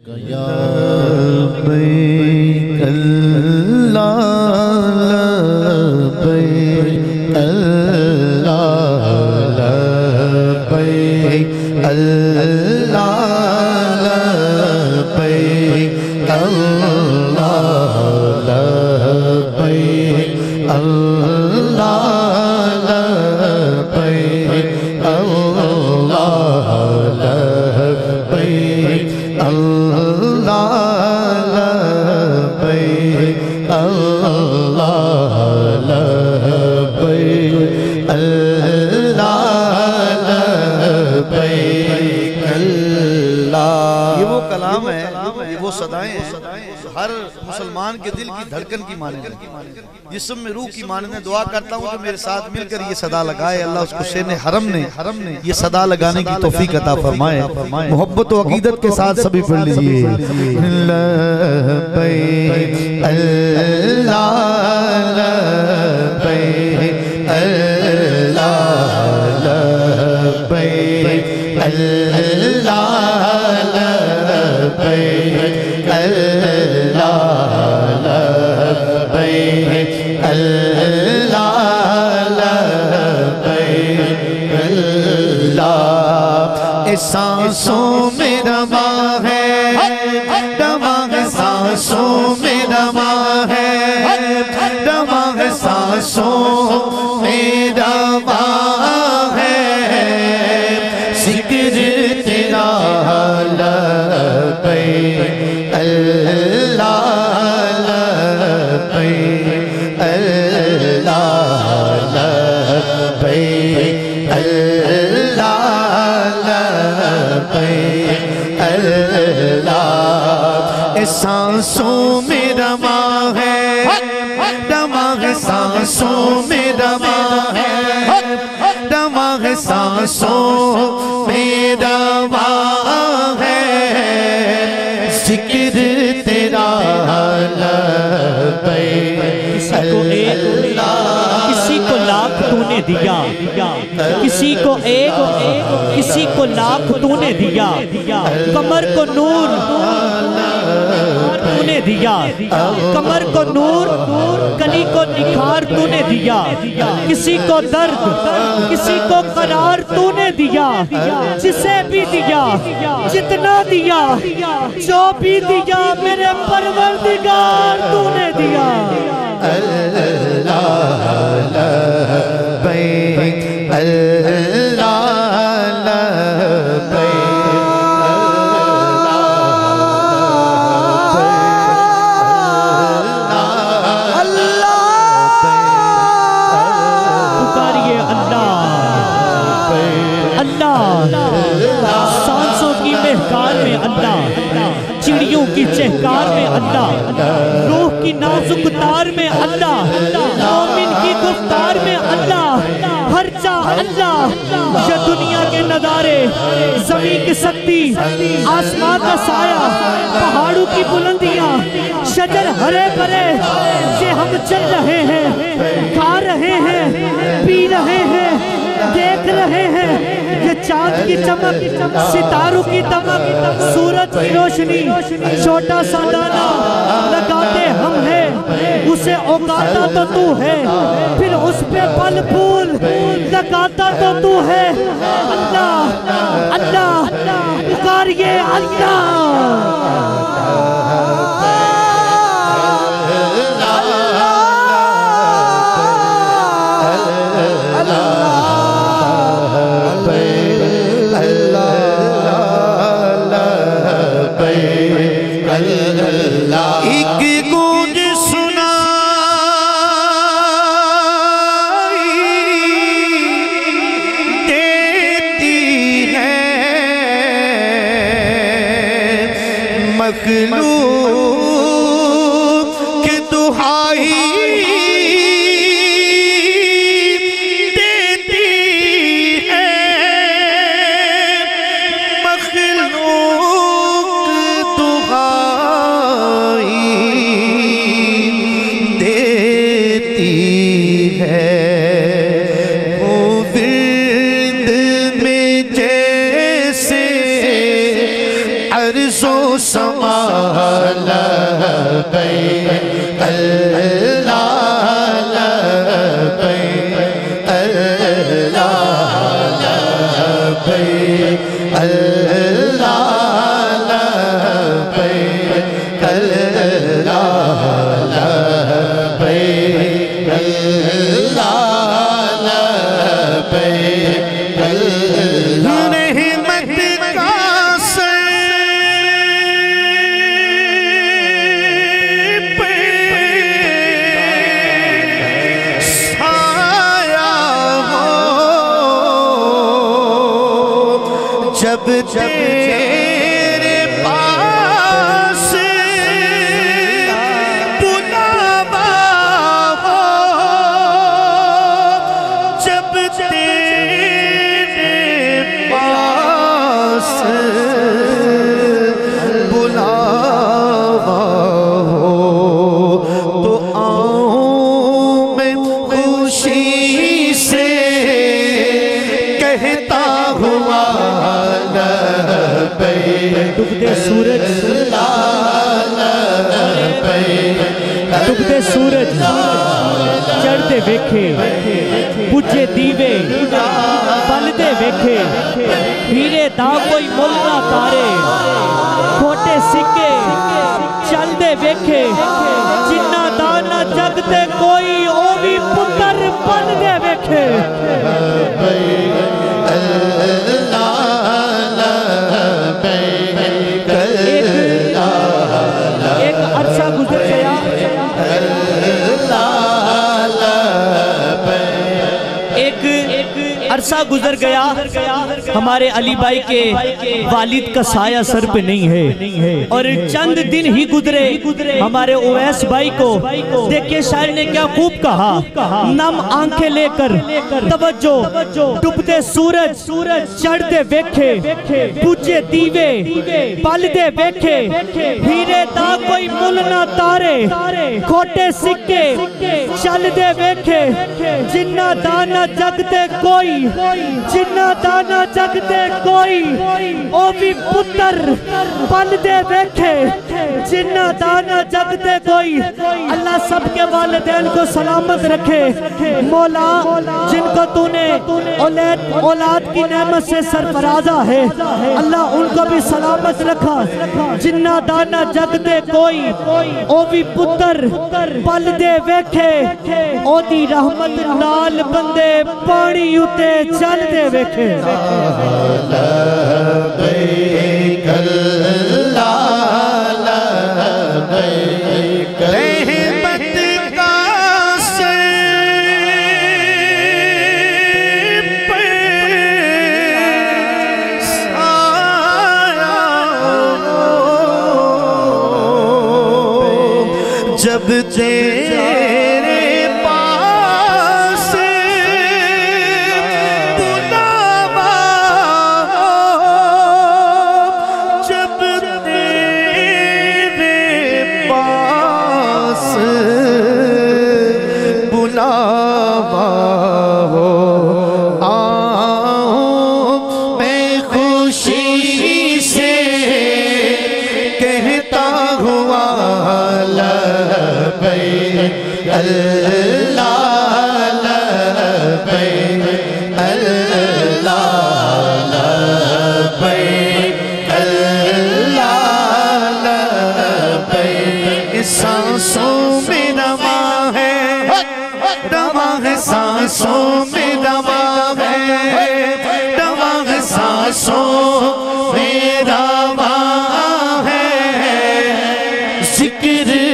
لبیک اللہ لبیک اللہ لبیک اللہ لبیک اللہ لبیک اللہ لبیک اللہ لبیک اللہ لبیک اللہ لبیک اللہ لبیک اللہ۔ یہ وہ کلام ہے، یہ وہ صدائیں ہیں ہر مسلمان کے دل کی دھڑکن کی مانند ہے، جسم میں روح کی مانند ہے۔ دعا کرتا ہوں جو میرے ساتھ مل کر یہ صدا لگائے، اللہ اس کو شین حرم نے یہ صدا لگانے کی توفیق عطا فرمائے۔ محبت و عقیدت کے ساتھ سبھی پڑھ لیجئے۔ لبیک اللہ لبیک اللہ لبیک اللہ لبیک اللہ لبیک اللہ لبیک اللہ۔ سانسوں میں رواں ہے دماغ، سانسوں میں رواں ہے دماغ، سانسوں میں رواں ہے ذکر تیرا لبیک اللہ لبیک اللہ لبیک اللہ لبیک اللہ۔ سانسوں میں رواں ہے دماغ، سانسوں میں رواں ہے دماغ، سانسوں میں رواں ہے ذکر تیرا لبیک اللہ۔ کسی کو لاکھ تو نے دیا، کسی کو ایک، کسی کو لاکھ تو نے دیا، کمر کو نور تو نے دیا، کمر کو نور، کلی کو نکھار تو نے دیا، کسی کو درد، کسی کو قرار تو نے دیا، جسے بھی دیا جتنا دیا جو بھی دیا میرے پروردگار تو نے دیا۔ اللہ لبیک اللہ لبیک سانسوں کی مہکار میں اللہ، چڑیوں کی چہکار میں اللہ، روح کی نازک تار میں اللہ، مومن کی گفتار میں اللہ، ہر جا اللہ۔ یہ دنیا کے نظارے، زمین کی سکتی، آسمان کا سایہ، پہاڑوں کی بلندیاں، شجر ہرے بھرے، یہ ہم چل رہے ہیں، کھا رہے ہیں، پی رہے ہیں، دیکھ رہے ہیں۔ یہ چاند کی چمک، ستاروں کی دمک، سورج کی روشنی، چھوٹا سا دانا لگاتے ہم ہیں، اسے اگاتا تو تو ہے، پھر اس پہ پھل پھول لگاتا تو تو ہے۔ اللہ اللہ پکاریے اللہ۔ ایک گونج سنائی دیتی ہے مخلوق کی دہائی دیتی ہے مخلوق دہائی دیتی ہے۔ وہ ورد میں جیسے عرض و سما लब्बैक अल्लाह लब्बैक अल्लाह लब्बैक अल्लाह लब्बैक अल्लाह लब्बैक अल्लाह लब्बैक रहमत का जब तेरे पास बुलावा हो, जब तेरे पास बुलावा हो, तो आऊं मैं खुशी से कहता हुआ डूबते सूरज डूबते सूरज चढ़ते वेखे बुझे दीवे बलदे वेखे हीरे दा कोई मुल ना तारे खोटे सिक्के चलदे वेखे जिन्ना दा ना जगते कोई ओ भी पुत्र बनदे वेखे एक अरसा गुजर गया अरसा गुजर गया हमारे अली भाई के वालिद का साया सर पे नहीं है और चंद दिन ही गुजरे हमारे ओवैस भाई को देखिए शायर ने क्या खूब कहा नम आंखें लेकर तवज्जो डूबते सूरज चढ़ते वेखे बुझे दीवे पलदे वेखे हीरे दा कोई मुल ना तारे खोटे सिक्के चलदे वेखे जिन्ना दाना जगते कोई जिन्ना दाना जगते कोई ओ भी पुत्र पलदे वेखे जिन्ना दाना जगते कोई अल्लाह सबके वालिदैन को सलामत रखे मौला जिनको तूने औलाद की नेमत से सरफराजा है अल्लाह उनको भी सलामत रखा जिन्ना दाना जगते कोई ओ भी पुत्र पलदे वेखे ओदी रहमत नाल बंदे पानी उते चलदे वेखे लब्बैक अल्लाह लब्बैक रहमत का जब तेरे पास बुलावा हो, जब तेरे पास बुलावा हो, आऊं मैं खुशी से कहता हुआ लब्बैक अल्लाह लब्बैक अल्लाह लब्बैक अल्लाह लब्बैक सांसों में दवा है सांसों में दवा है सांसों में दवा है जिक्र